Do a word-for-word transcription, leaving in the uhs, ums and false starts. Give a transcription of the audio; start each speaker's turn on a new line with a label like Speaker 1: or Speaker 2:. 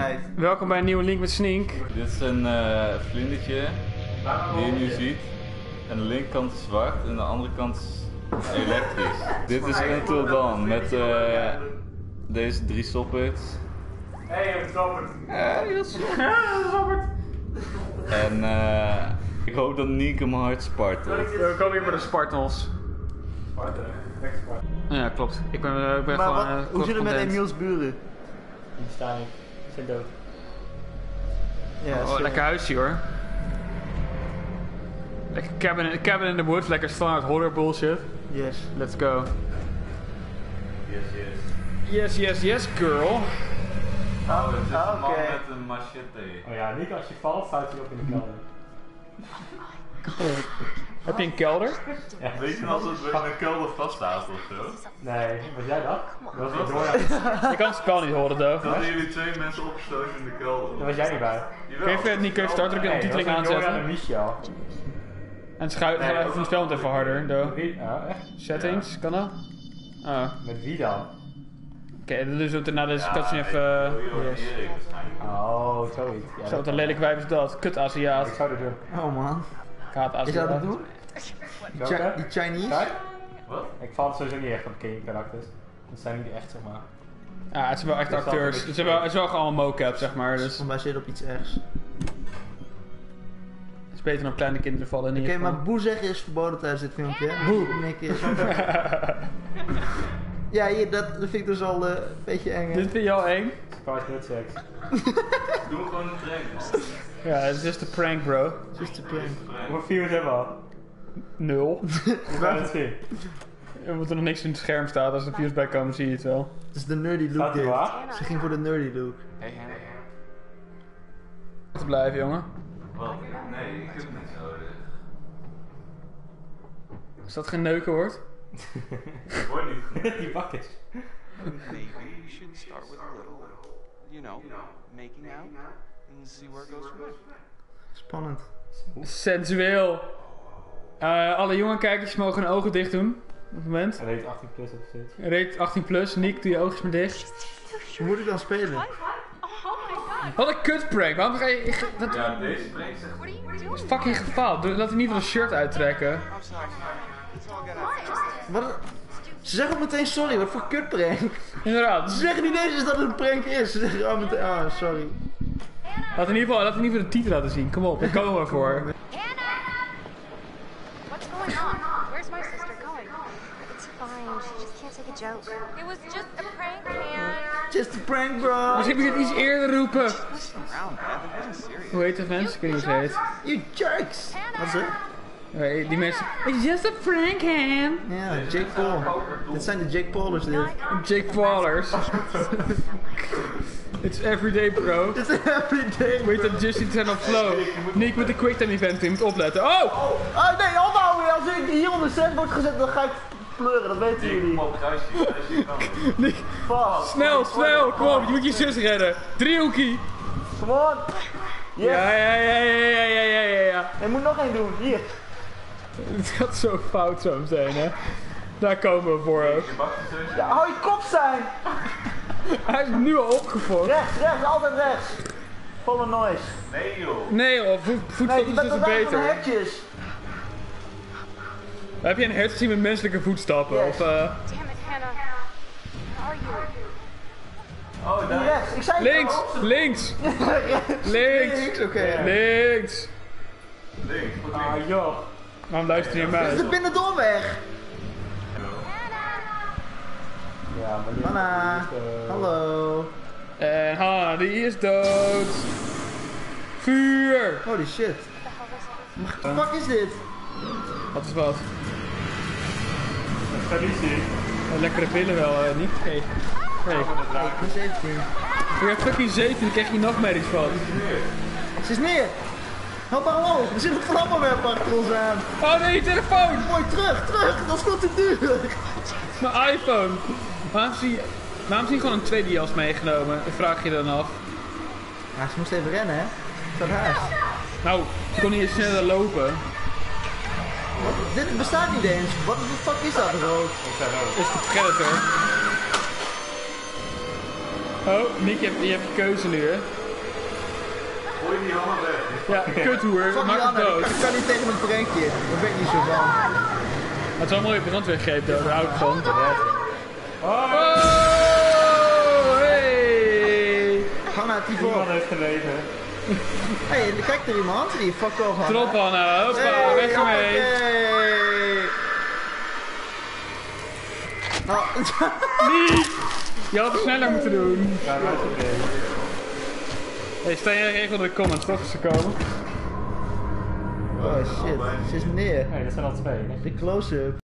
Speaker 1: kijkt.
Speaker 2: Welkom bij een nieuwe Link met Snink.
Speaker 3: Dit is een uh, vlindertje die je nu ziet. En de linkerkant is zwart en de andere kant is elektrisch. Dit is Until Dawn met uh, deze drie soppets.
Speaker 2: Hé, hey, Robert.
Speaker 3: Ja, dat is
Speaker 2: Robert.
Speaker 3: En uh, ik hoop dat Niek hem hard spartelt.
Speaker 2: We komen hier bij de Spartans. Spartan, lekker Spartan. Ja, klopt. Ik ben, uh, ik ben
Speaker 1: maar
Speaker 2: gewoon.
Speaker 1: wat,
Speaker 2: Uh,
Speaker 1: hoe zit het met Emiel's buren?
Speaker 4: Die staan niet. Ze zijn dood.
Speaker 1: Ja,
Speaker 2: oh, lekker huisje hoor. Lekker cabin in, cabin in the woods, lekker standaard horror bullshit.
Speaker 1: Yes.
Speaker 2: Let's go.
Speaker 3: Yes, yes.
Speaker 2: Yes, yes, yes, girl.
Speaker 3: Oh, het is een
Speaker 1: Ah,
Speaker 3: man
Speaker 1: oké.
Speaker 3: met een machete.
Speaker 4: Oh ja, niet als je valt, staat hij op in de kelder.
Speaker 2: Heb je een kelder?
Speaker 4: Ja.
Speaker 3: Weet je als het in een kelder vaststaat of zo?
Speaker 4: Nee, was jij dat? Dat was
Speaker 3: Wat?
Speaker 4: ik door. Dat
Speaker 2: Ik kan het spel niet horen, though.
Speaker 3: hadden jullie twee mensen opgestoten in de kelder.
Speaker 4: was jij niet bij.
Speaker 2: Kun je even niet kun je startdruk en titeling
Speaker 4: Nee,
Speaker 2: aanzetten?
Speaker 4: en Michel.
Speaker 2: En schuif
Speaker 4: Nee,
Speaker 2: even het spel even harder, though.
Speaker 4: Wie? Oh, echt?
Speaker 2: Settings, kan dat? Oh. Oké,
Speaker 4: Met wie dan?
Speaker 2: dus we na deze
Speaker 3: Ja,
Speaker 2: cutscene
Speaker 3: nee,
Speaker 2: even...
Speaker 3: Jojo en
Speaker 2: yes.
Speaker 3: Erik waarschijnlijk.
Speaker 4: Oh, zoiets. Ja,
Speaker 2: Zo, wat een lelijk wijf is dat. Kut Aziat.
Speaker 4: Ik zou dat doen.
Speaker 1: Oh man.
Speaker 2: Ik haat
Speaker 1: Is dat
Speaker 2: Aziat.
Speaker 1: het doen? Die, Chi
Speaker 4: Welke?
Speaker 1: die Chinese?
Speaker 4: Kijk,
Speaker 3: Wat?
Speaker 4: ik val het sowieso niet echt op karakters. Dat zijn niet echt, zeg maar.
Speaker 2: Ja, het zijn wel echt
Speaker 4: Dat is wel
Speaker 2: acteurs.
Speaker 4: een
Speaker 2: Het is wel, het is wel gewoon allemaal mocap, zeg maar. Dus
Speaker 1: Gebaseerd zit op iets ergs.
Speaker 2: het is beter dan kleine kinderen vallen in
Speaker 1: Oké,
Speaker 2: ieder
Speaker 1: maar
Speaker 2: geval.
Speaker 1: boe zeggen is verboden tijdens dit filmpje. hè? Boe. Nick is. Ja, hier, dat, dat vind ik dus al uh, een beetje eng. hè?
Speaker 2: Dit vind je al eng?
Speaker 4: Spice Nut Sex.
Speaker 3: Doe gewoon een prank, man.
Speaker 2: Ja, het is just a prank, bro.
Speaker 1: Just a prank.
Speaker 4: Hoeveel views hebben we al?
Speaker 2: Nul.
Speaker 4: Hoe kan het zien?
Speaker 2: Omdat er nog niks in het scherm staat. Als er views bij komen, zie je het wel.
Speaker 1: Het is de nerdy look
Speaker 4: Staat die
Speaker 1: dit.
Speaker 4: waar?
Speaker 1: Ze ging voor de nerdy look.
Speaker 2: Te blijven, jongen.
Speaker 3: Wat? Nee, ik heb het niet zo.
Speaker 2: Is dat geen neuken hoort?
Speaker 3: Ik word niet genoeg.
Speaker 4: Die bakjes.
Speaker 5: Maybe you should start with a little, you know, making out and see where it goes from there.
Speaker 1: Spannend.
Speaker 2: Sensueel. Uh, alle jonge kijkers mogen hun ogen dicht doen. Op het moment.
Speaker 4: En heet achttien plus of zoiets.
Speaker 2: Rate achttien plus. Nick, doe je oogjes maar dicht.
Speaker 1: Hoe moet ik dan spelen?
Speaker 2: Wat een kutprank. Waarom ga je... ik- Dat
Speaker 3: Ja, deze prank zegt
Speaker 2: is fucking gefaald. Doe- Laat hij niet van een shirt uittrekken.
Speaker 5: I'm sorry. It's all good. I just
Speaker 1: Wat? Ze zeggen ook meteen sorry, wat voor kutprank.
Speaker 2: Inderdaad.
Speaker 1: Ze zeggen niet eens dat het een prank is. Ze zeggen oh, meteen, ah, sorry.
Speaker 2: Laat in ieder geval, laat in ieder geval de titel laten zien. Kom op, daar komen we voor.
Speaker 6: Hannah! What's going on? Where's my sister going? It's fine. She just can't take a joke. It was just a prank, man.
Speaker 1: Just a prank, bro.
Speaker 2: Misschien moet je het iets eerder roepen.
Speaker 5: around, man. It wasn't serious.
Speaker 2: Hoe heet de fans? Ik weet niet hoe ze heet.
Speaker 1: You jerks. Wat is het?
Speaker 2: Nee, die mensen... It's just a prank, Han.
Speaker 1: Ja, Jake Paul. Dit zijn de Jake Paulers dit.
Speaker 2: Jake Paulers. It's everyday, bro.
Speaker 1: Dit is everyday.
Speaker 2: Weet dat Justin zijn op flow. Nick met de quicktime event, je moet opletten. Oh!
Speaker 1: Oh nee, ophouden. Als ik hier onder set wordt gezet, dan ga ik pleuren. Dat weten
Speaker 3: Ik
Speaker 1: jullie.
Speaker 3: kom op kruisje, kruisje kan het.
Speaker 2: Nick,
Speaker 1: Fuck.
Speaker 2: snel, snel, kom op, je moet je zus redden. Driehoekie.
Speaker 1: Come on. Yes.
Speaker 2: Ja, ja, ja, ja, ja, ja, ja, ja, ja.
Speaker 1: Ik moet nog één doen. Hier.
Speaker 2: Het gaat zo fout zo meteen, hè. Daar komen we voor ook.
Speaker 3: Je bakt je zus.
Speaker 1: Ja, hou je kop zijn.
Speaker 2: Hij is nu al opgefokt.
Speaker 1: Rechts, rechts, altijd rechts. Volle noise.
Speaker 3: Nee joh.
Speaker 2: Nee joh, vo
Speaker 1: Nee,
Speaker 2: voetstap
Speaker 1: die
Speaker 2: is
Speaker 1: bent
Speaker 2: dus
Speaker 1: erbij van de
Speaker 2: beter.
Speaker 1: hekjes.
Speaker 2: Heb je een hert gezien met menselijke voetstappen?
Speaker 1: Yes.
Speaker 2: Of, uh...
Speaker 6: Damn it, Hannah. Where are you?
Speaker 3: Oh,
Speaker 1: Die
Speaker 3: daar.
Speaker 1: rechts. Ik zei
Speaker 2: Links, links, links,
Speaker 1: Links, oké.
Speaker 2: links.
Speaker 3: Links, goed
Speaker 4: Ah
Speaker 3: links.
Speaker 4: joh.
Speaker 2: Waarom luister je naar
Speaker 1: Dit is
Speaker 2: mij?
Speaker 1: de binnendoorweg.
Speaker 4: Ja, maar die
Speaker 1: Hanna.
Speaker 4: is, eh,
Speaker 1: Hallo.
Speaker 2: En ha, die is dood. Vuur!
Speaker 1: Holy shit. Wat de fuck is dit?
Speaker 2: Wat is wat?
Speaker 4: Traditie.
Speaker 2: Een lekkere pillen wel, uh, niet? Hey. Hey.
Speaker 1: Ik ben zeventien.
Speaker 2: Voor je fucking zeventien dan krijg je nachtmerries van.
Speaker 1: Ze is neer. Help haar omhoog. Er zit een vlammenwerper achter ons aan.
Speaker 2: Oh nee, je telefoon!
Speaker 1: Mooi, terug, terug. Dat is veel te duur.
Speaker 2: Mijn iPhone! Waarom zie je, waarom zie je gewoon een tweede jas meegenomen? Dat vraag je dan af.
Speaker 1: Ja, ze moest even rennen, hè. Dat huis.
Speaker 2: Nou, ze kon niet eens sneller lopen.
Speaker 1: Wat? Dit bestaat niet eens. Wat de fuck is dat, bro?
Speaker 2: Is de predator. Oh, Nick, je hebt, je hebt keuze nu, hè?
Speaker 7: Gooi die Hanna weg.
Speaker 2: Ja, kuthoer,
Speaker 1: Fuck
Speaker 2: maak
Speaker 1: die
Speaker 2: hem
Speaker 1: Anna,
Speaker 2: dood.
Speaker 1: ik kan niet tegen een prankje. Daar ben ik niet zo van.
Speaker 2: Het is wel mooi brandweergreep, daar hou ik van.
Speaker 4: Oh,
Speaker 2: Oh, hey!
Speaker 1: Hanna, die
Speaker 4: iemand
Speaker 1: voor.
Speaker 4: heeft gelezen.
Speaker 1: Hé, hey, kijk er iemand. Die fuck off, Hanna.
Speaker 2: Trop Anna, hoppa,
Speaker 1: Hey,
Speaker 2: weg ermee.
Speaker 1: hoppakee. Nou,
Speaker 2: Niet! Je had het sneller moeten doen.
Speaker 4: Ja, dat is het idee.
Speaker 2: Hey, sta jij even onder de comments, toch? Als ze komen.
Speaker 1: oh shit, ze is neer.
Speaker 4: Nee, dat zijn al twee. Hè?
Speaker 1: De close-up.